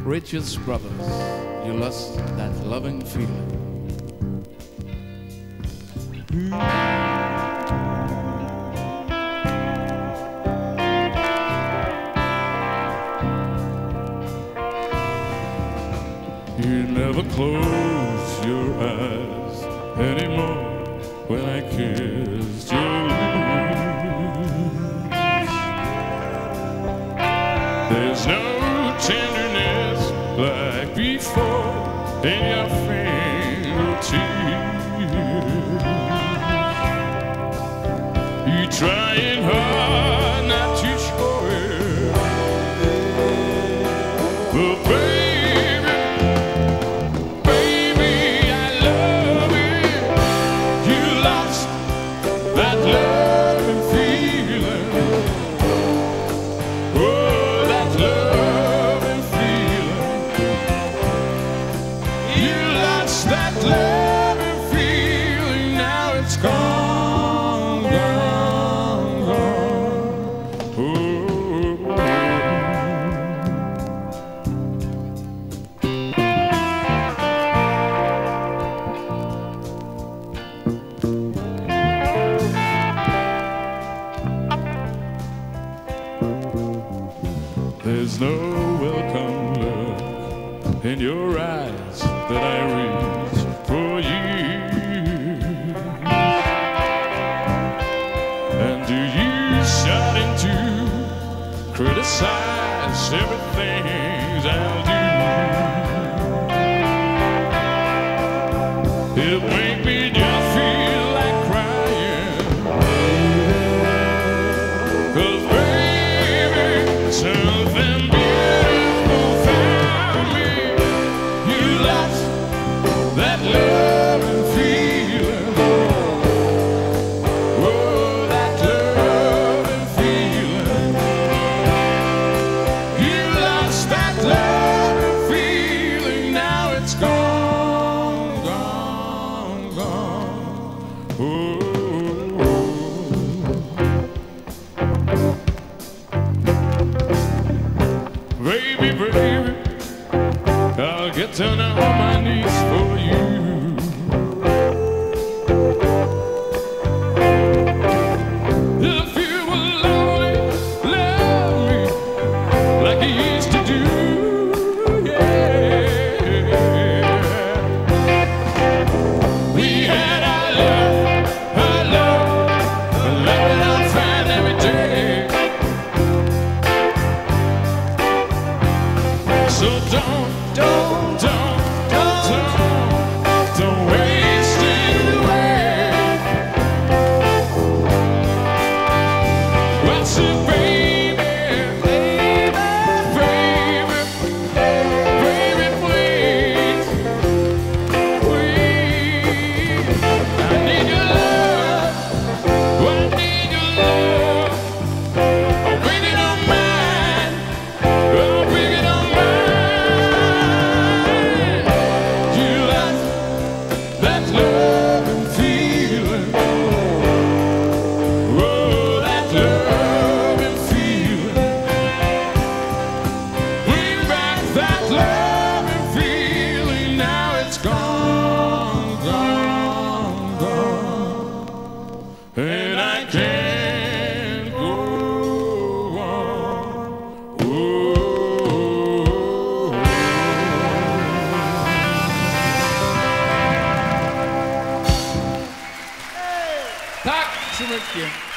Richards Brothers, you lost that loving feeling. You never close your eyes anymore when I kissed your lips. There's no tenderness like before in your fingertips. You're trying hard not to show it, but baby, I love it. You lost that loving feeling. Oh, that loving feeling. You lost that loving feeling. Now it's gone, gone, gone. Oh. There's no welcome look in your eyes that I reach for you. And do you starting to criticize everything I'll do? It make me just feel like crying, 'cause baby, something beautiful found me. You lost that loving feeling. Oh, that loving feeling. You lost that loving feeling. Now it's gone, gone, gone. Oh. Baby, baby, I'll get down on my knees for you. If you will only love me like you used to do, yeah. We had our love, and I'll find every day. So don't waste it away. What's it, baby, please, please. I need your love, I need your love. I'm waiting on mine, I'm waiting on mine. You lost that loving feeling. Oh, that loving feeling. Bring back that loving feeling. Now it's gone, gone, gone. And I can't go on. Oh. Tack så mycket.